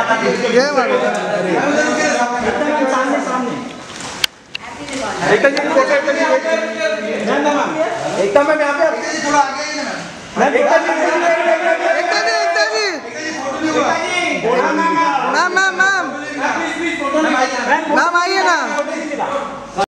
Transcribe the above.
एकता जी photo एकता ma'am यहाँ पे थोड़ा आगे ही ना मैम एकता जी मैम आइए ना।